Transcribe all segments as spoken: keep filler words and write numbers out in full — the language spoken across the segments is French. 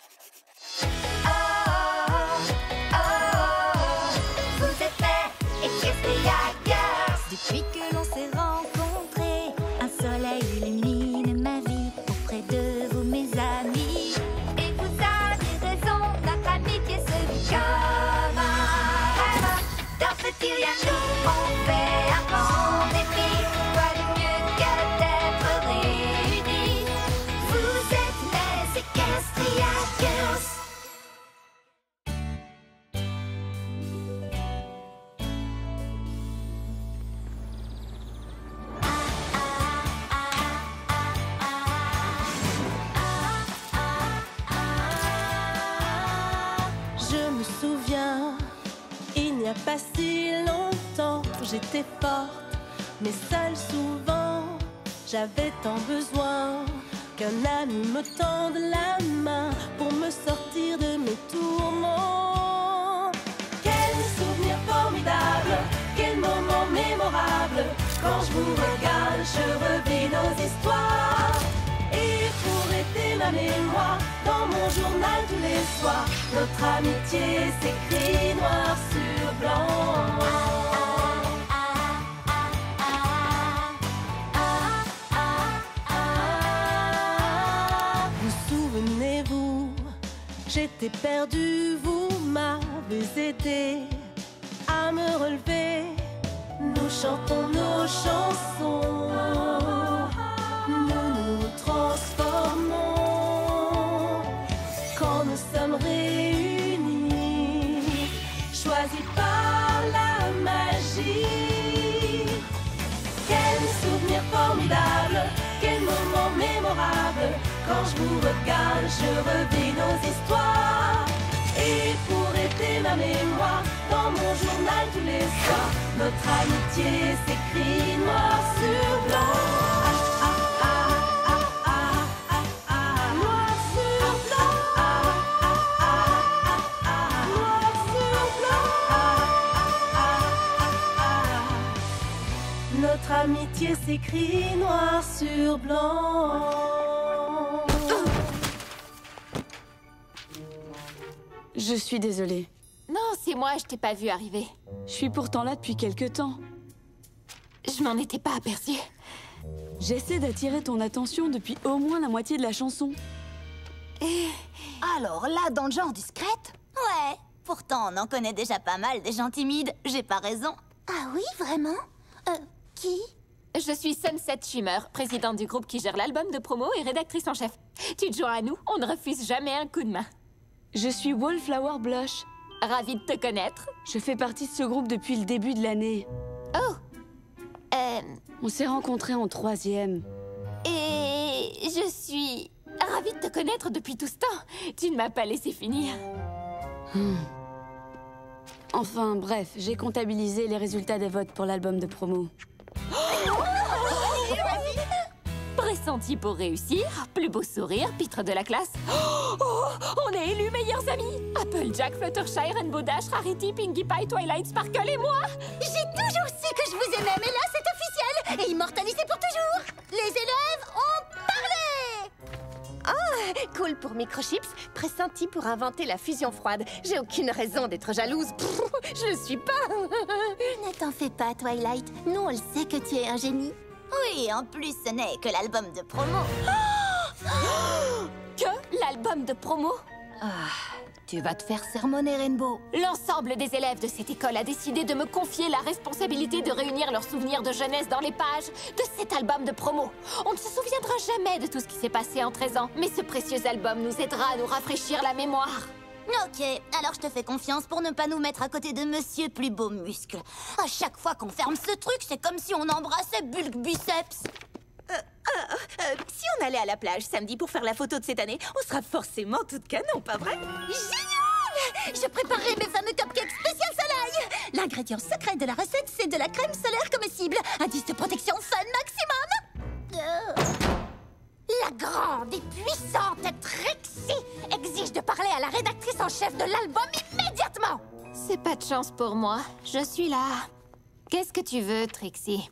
Oh, oh, oh, vous êtes prêts? It's just the Yacht Girls. Depuis que l'on s'est rencontrés, un soleil illumine ma vie auprès de vous, mes amis. Et vous avez raison, notre amitié se vit comme un rêve. Dans ce petit lien, nous, on fait un grand défi. Quoi de mieux que d'être réunis? Vous êtes les Equestria Girls. Je me souviens, il n'y a pas si longtemps, j'étais forte, mais seule souvent. J'avais tant besoin qu'un ami me tende la main pour me sortir de mes tourments. Quel souvenir formidable, quel moment mémorable. Quand je vous regarde, je revis nos histoires. Et pour aider ma mémoire, dans mon journal tous les soirs, notre amitié s'écrit noir sur blanc. Vous souvenez-vous, j'étais perdue, vous m'avez aidé à me relever. Nous chantons nos chansons, nous nous transformons quand nous sommes réunis, choisis par la magie. Quel souvenir formidable, quel moment mémorable. Quand je vous regarde, je revis nos histoires. Et pour aider ma mémoire, dans mon journal tous les soirs, notre amitié s'écrit noir sur blanc. Ah, ah, ah, ah, ah, ah, ah. Noir sur blanc. Ah, ah, ah, ah, ah. Noir sur blanc. Ah, ah, ah, ah. Notre amitié s'écrit noir sur blanc. Je suis désolée. Non, c'est moi, je t'ai pas vu arriver. Je suis pourtant là depuis quelque temps. Je m'en étais pas aperçue. J'essaie d'attirer ton attention depuis au moins la moitié de la chanson. Et... Alors là, dans le genre discrète? Ouais, pourtant on en connaît déjà pas mal des gens timides, j'ai pas raison. Ah oui, vraiment? Euh, qui? Je suis Sunset Shimmer, présidente du groupe qui gère l'album de promo et rédactrice en chef. Tu te joins à nous, on ne refuse jamais un coup de main. Je suis Wallflower Blush. Ravie de te connaître. Je fais partie de ce groupe depuis le début de l'année. Oh euh... On s'est rencontrés en troisième. Et je suis ravie de te connaître depuis tout ce temps. Tu ne m'as pas laissé finir. Hmm. Enfin, bref, j'ai comptabilisé les résultats des votes pour l'album de promo. Pressenti pour réussir, plus beau sourire, pitre de la classe. Oh, oh, on est élus meilleurs amis. Applejack, Fluttershy, Rainbow Dash, Rarity, Pinkie Pie, Twilight, Sparkle et moi. J'ai toujours su que je vous aimais, mais là c'est officiel et immortalisé pour toujours. Les élèves ont parlé. Oh, cool pour Microchips, pressenti pour inventer la fusion froide. J'ai aucune raison d'être jalouse. Pff, je le suis pas. Ne t'en fais pas, Twilight. Nous, on le sait que tu es un génie. Oui, en plus ce n'est que l'album de promo. Que l'album de promo? Ah, tu vas te faire sermonner, Rainbow. L'ensemble des élèves de cette école a décidé de me confier la responsabilité de réunir leurs souvenirs de jeunesse dans les pages de cet album de promo. On ne se souviendra jamais de tout ce qui s'est passé en treize ans, mais ce précieux album nous aidera à nous rafraîchir la mémoire. Ok, alors je te fais confiance pour ne pas nous mettre à côté de Monsieur Plus Beau Muscle. À chaque fois qu'on ferme ce truc, c'est comme si on embrassait Bulk Biceps. Euh, euh, euh, si on allait à la plage samedi pour faire la photo de cette année, on sera forcément toute canon, pas vrai? Génial! Je préparerai mes fameux cupcakes spécial soleil. L'ingrédient secret de la recette, c'est de la crème solaire comestible. Indice de protection sun maximum. Euh... La grande et puissante Trixie exige de parler à la rédactrice en chef de l'album immédiatement. C'est pas de chance pour moi. Je suis là. Qu'est-ce que tu veux, Trixie?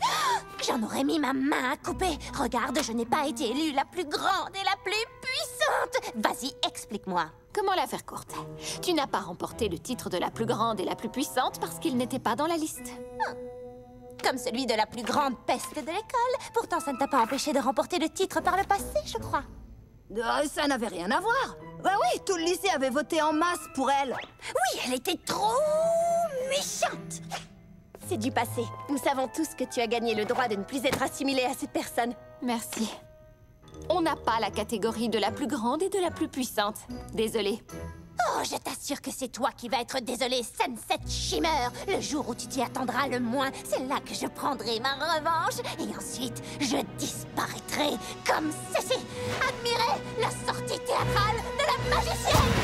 J'en aurais mis ma main à couper. Regarde, je n'ai pas été élue la plus grande et la plus puissante. méchante! Vas-y, explique-moi. Comment la faire courte? Tu n'as pas remporté le titre de la plus grande et la plus puissante parce qu'il n'était pas dans la liste. Comme celui de la plus grande peste de l'école. Pourtant, ça ne t'a pas empêché de remporter le titre par le passé, je crois. Euh, ça n'avait rien à voir. Bah oui, tout le lycée avait voté en masse pour elle. Oui, elle était trop méchante. C'est du passé. Nous savons tous que tu as gagné le droit de ne plus être assimilée à cette personne. Merci. On n'a pas la catégorie de la plus grande et de la plus puissante. Désolée. Oh, je t'assure que c'est toi qui vas être désolée, Sunset Shimmer. Le jour où tu t'y attendras le moins, c'est là que je prendrai ma revanche. Et ensuite, je disparaîtrai comme ceci. Admirez la sortie théâtrale de la magicienne.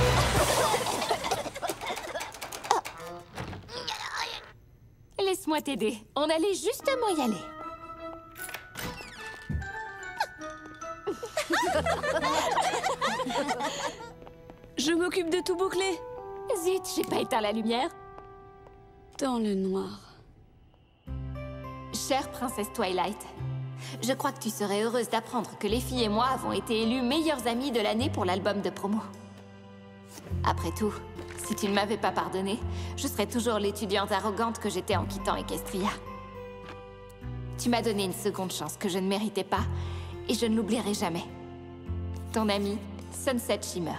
Laisse-moi t'aider. On allait justement y aller. Je m'occupe de tout boucler. Zut, j'ai pas éteint la lumière. Dans le noir. Chère princesse Twilight, je crois que tu serais heureuse d'apprendre que les filles et moi avons été élues meilleures amies de l'année pour l'album de promo. Après tout, si tu ne m'avais pas pardonné, je serais toujours l'étudiante arrogante que j'étais en quittant Equestria. Tu m'as donné une seconde chance que je ne méritais pas, et je ne l'oublierai jamais. Ton amie, Sunset Shimmer.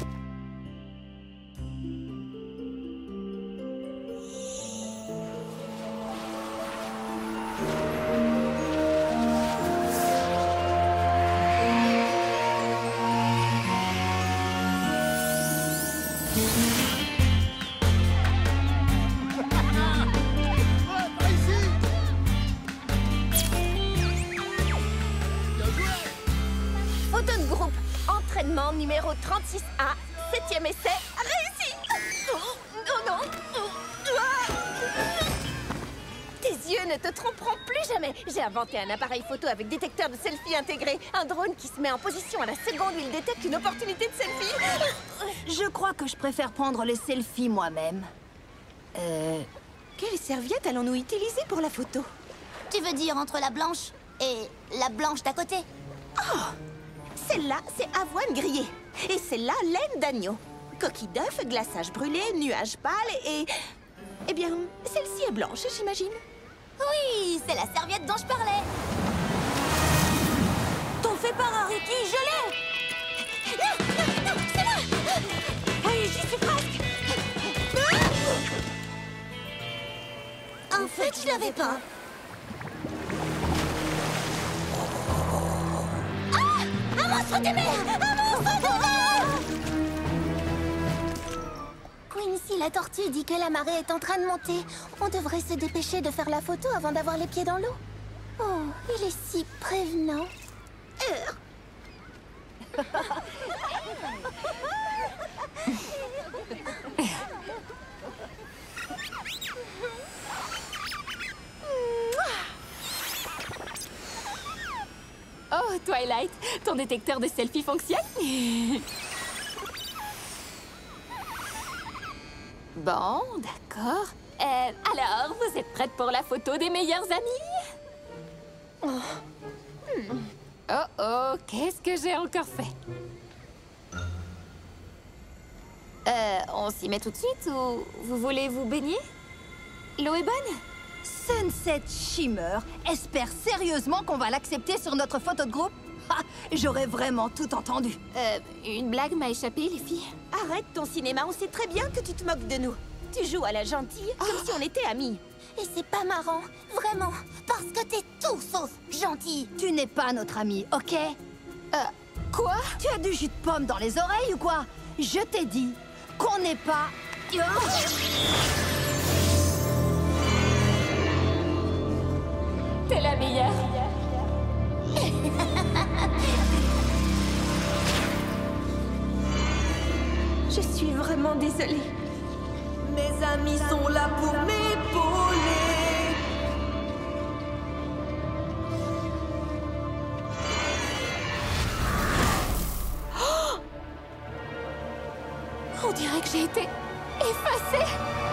Photo de groupe. Entraînement numéro trente-six A. Septième essai. Réussi. Oh, oh non. Oh, ah. Tes yeux ne te tromperont plus jamais. J'ai inventé un appareil photo avec détecteur de selfie intégré. Un drone qui se met en position à la seconde où il détecte une opportunité de selfie. Je crois que je préfère prendre les selfies moi-même. Euh... Quelle serviette allons-nous utiliser pour la photo? Tu veux dire entre la blanche et la blanche d'à côté? Celle-là, c'est avoine grillée. Et celle-là, laine d'agneau. Coquille d'œuf, glaçage brûlé, nuage pâle et... Eh bien, celle-ci est blanche, j'imagine. Oui, c'est la serviette dont je parlais. T'en fais pas, Rarity, je l'ai. Non, non, non, c'est là. Oui, j'y suis presque. En fait, je l'avais pas. Un monstre des mers! Un monstre des mers! Quincy, la tortue, dit que la marée est en train de monter. On devrait se dépêcher de faire la photo avant d'avoir les pieds dans l'eau. Oh, il est si prévenant. Euh. Oh, Twilight, ton détecteur de selfie fonctionne? Bon, d'accord. Euh, alors, vous êtes prête pour la photo des meilleurs amis? Oh, hmm. oh, oh, qu'est-ce que j'ai encore fait? Euh, on s'y met tout de suite ou vous voulez vous baigner? L'eau est bonne? Sunset Shimmer espère sérieusement qu'on va l'accepter sur notre photo de groupe? Ah, j'aurais vraiment tout entendu. Euh, une blague m'a échappé, les filles. Arrête ton cinéma, on sait très bien que tu te moques de nous. Tu joues à la gentille comme si on était amis. Et c'est pas marrant, vraiment, parce que t'es tout sauf gentil. Tu n'es pas notre ami, ok? Euh, quoi? Tu as du jus de pomme dans les oreilles ou quoi? Je t'ai dit qu'on n'est pas... Oh, T'es la meilleure. Je suis vraiment désolée. Mes amis sont là pour m'épauler. On dirait que j'ai été effacée.